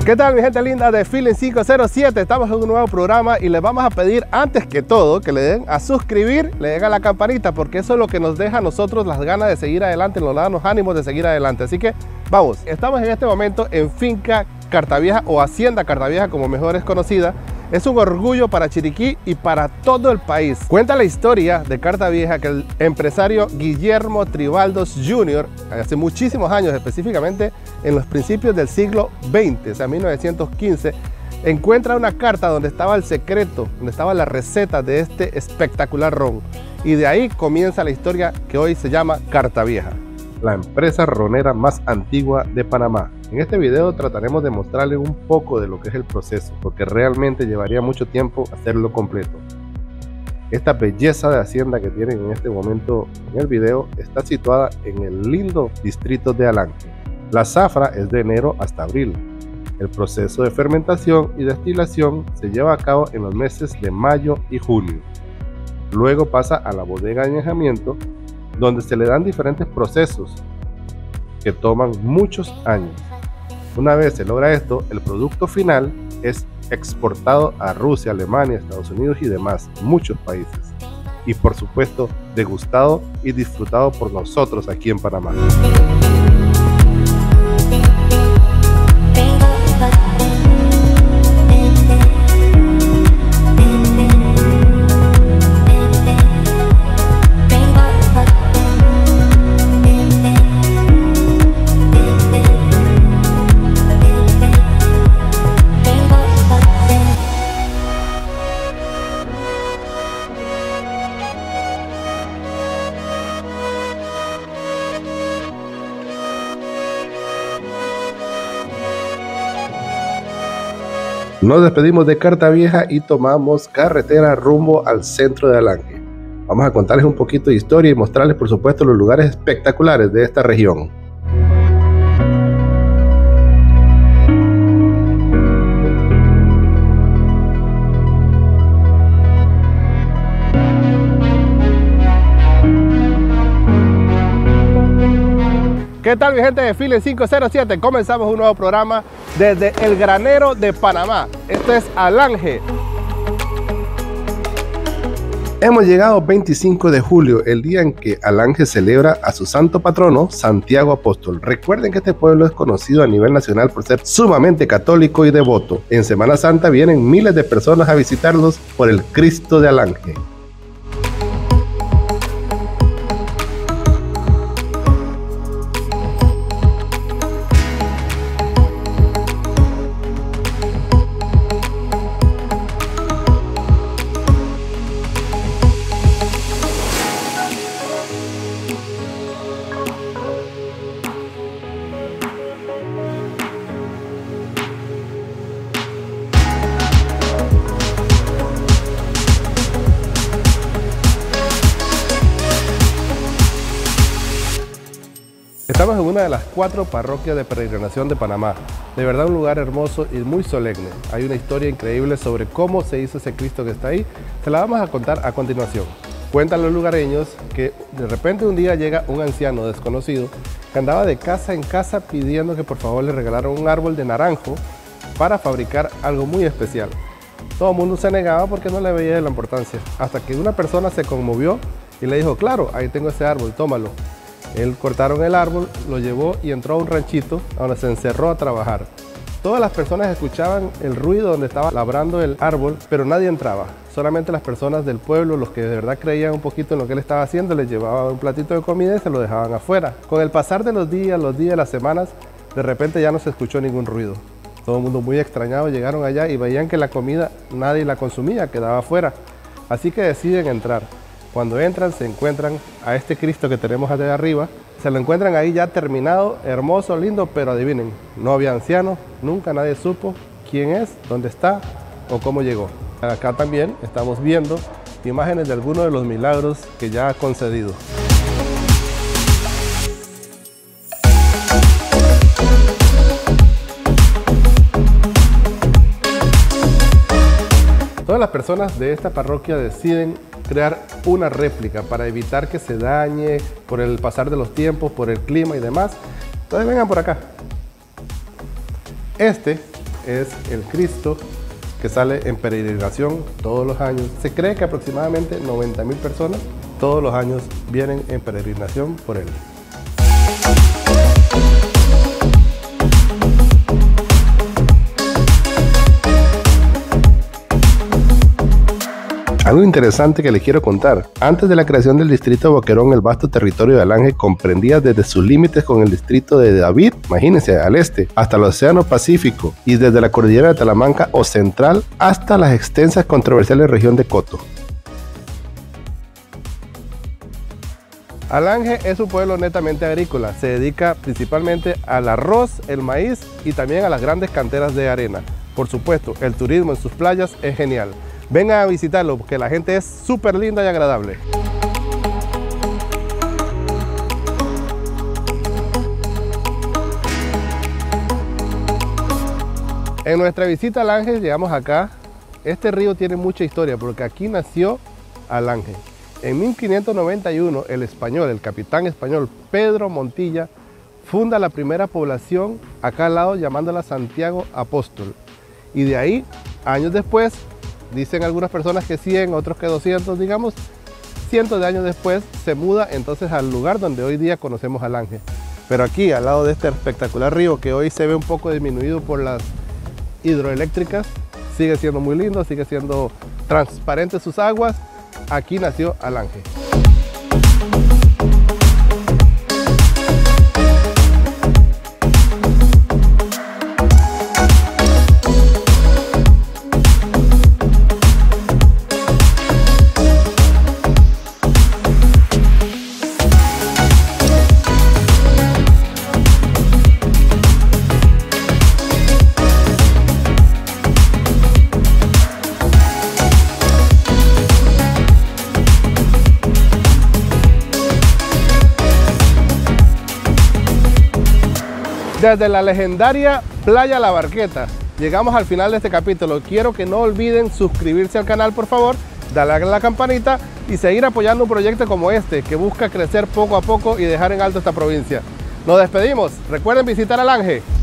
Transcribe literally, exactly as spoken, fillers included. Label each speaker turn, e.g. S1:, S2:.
S1: ¿Qué tal mi gente linda de Feeling cinco cero siete? Estamos en un nuevo programa y les vamos a pedir antes que todo que le den a suscribir, le den a la campanita, porque eso es lo que nos deja a nosotros las ganas de seguir adelante, nos da los ánimos de seguir adelante. Así que vamos, estamos en este momento en Finca Cartavieja o Hacienda Cartavieja como mejor es conocida. Es un orgullo para Chiriquí y para todo el país. Cuenta la historia de Cartavieja que el empresario Guillermo Tribaldos junior, hace muchísimos años, específicamente en los principios del siglo veinte, o sea, mil novecientos quince, encuentra una carta donde estaba el secreto, donde estaba la receta de este espectacular ron. Y de ahí comienza la historia que hoy se llama Cartavieja, la empresa ronera más antigua de Panamá. En este video trataremos de mostrarles un poco de lo que es el proceso, porque realmente llevaría mucho tiempo hacerlo completo. Esta belleza de hacienda que tienen en este momento en el video está situada en el lindo distrito de Alange. La zafra es de enero hasta abril. El proceso de fermentación y destilación se lleva a cabo en los meses de mayo y junio. Luego pasa a la bodega de añejamiento, donde se le dan diferentes procesos que toman muchos años. Una vez se logra esto, el producto final es exportado a Rusia, Alemania, Estados Unidos y demás, muchos países. Y por supuesto, degustado y disfrutado por nosotros aquí en Panamá. Nos despedimos de Cartavieja y tomamos carretera rumbo al centro de Alange. Vamos a contarles un poquito de historia y mostrarles por supuesto los lugares espectaculares de esta región. ¿Qué tal mi gente de Feeling cinco cero siete? Comenzamos un nuevo programa desde el granero de Panamá. Esto es Alange. Hemos llegado veinticinco de julio, el día en que Alange celebra a su santo patrono, Santiago Apóstol. Recuerden que este pueblo es conocido a nivel nacional por ser sumamente católico y devoto. En Semana Santa vienen miles de personas a visitarlos por el Cristo de Alange. Estamos en una de las cuatro parroquias de peregrinación de Panamá. De verdad un lugar hermoso y muy solemne. Hay una historia increíble sobre cómo se hizo ese Cristo que está ahí. Se la vamos a contar a continuación. Cuentan los lugareños que de repente un día llega un anciano desconocido que andaba de casa en casa pidiendo que por favor le regalaran un árbol de naranjo para fabricar algo muy especial. Todo el mundo se negaba porque no le veía la importancia. Hasta que una persona se conmovió y le dijo, claro, ahí tengo ese árbol, tómalo. Él cortaron el árbol, lo llevó y entró a un ranchito donde se encerró a trabajar. Todas las personas escuchaban el ruido donde estaba labrando el árbol, pero nadie entraba. Solamente las personas del pueblo, los que de verdad creían un poquito en lo que él estaba haciendo, les llevaban un platito de comida y se lo dejaban afuera. Con el pasar de los días, los días, las semanas, de repente ya no se escuchó ningún ruido. Todo el mundo muy extrañado llegaron allá y veían que la comida nadie la consumía, quedaba afuera. Así que deciden entrar. Cuando entran se encuentran a este Cristo que tenemos allá arriba, se lo encuentran ahí ya terminado, hermoso, lindo, pero adivinen, no había ancianos, nunca nadie supo quién es, dónde está o cómo llegó. Acá también estamos viendo imágenes de algunos de los milagros que ya ha concedido. Todas las personas de esta parroquia deciden crear una réplica para evitar que se dañe por el pasar de los tiempos, por el clima y demás. Entonces vengan por acá. Este es el Cristo que sale en peregrinación todos los años. Se cree que aproximadamente noventa mil personas todos los años vienen en peregrinación por él. Algo interesante que les quiero contar. Antes de la creación del distrito de Boquerón, el vasto territorio de Alange comprendía desde sus límites con el distrito de David, imagínense, al este, hasta el Océano Pacífico, y desde la cordillera de Talamanca o central hasta las extensas controversiales región de Coto. Alange es un pueblo netamente agrícola, se dedica principalmente al arroz, el maíz y también a las grandes canteras de arena. Por supuesto, el turismo en sus playas es genial. Vengan a visitarlo porque la gente es súper linda y agradable. En nuestra visita a Alange llegamos acá. Este río tiene mucha historia porque aquí nació Alange. En mil quinientos noventa y uno el español, el capitán español Pedro Montilla funda la primera población acá al lado llamándola Santiago Apóstol. Y de ahí, años después, dicen algunas personas que cien, otros que doscientos, digamos, cientos de años después, se muda entonces al lugar donde hoy día conocemos Alange. Pero aquí, al lado de este espectacular río, que hoy se ve un poco disminuido por las hidroeléctricas, sigue siendo muy lindo, sigue siendo transparente sus aguas. Aquí nació Alange. Desde la legendaria Playa La Barqueta, llegamos al final de este capítulo. Quiero que no olviden suscribirse al canal, por favor, darle a la campanita y seguir apoyando un proyecto como este, que busca crecer poco a poco y dejar en alto esta provincia. Nos despedimos. Recuerden visitar Alange.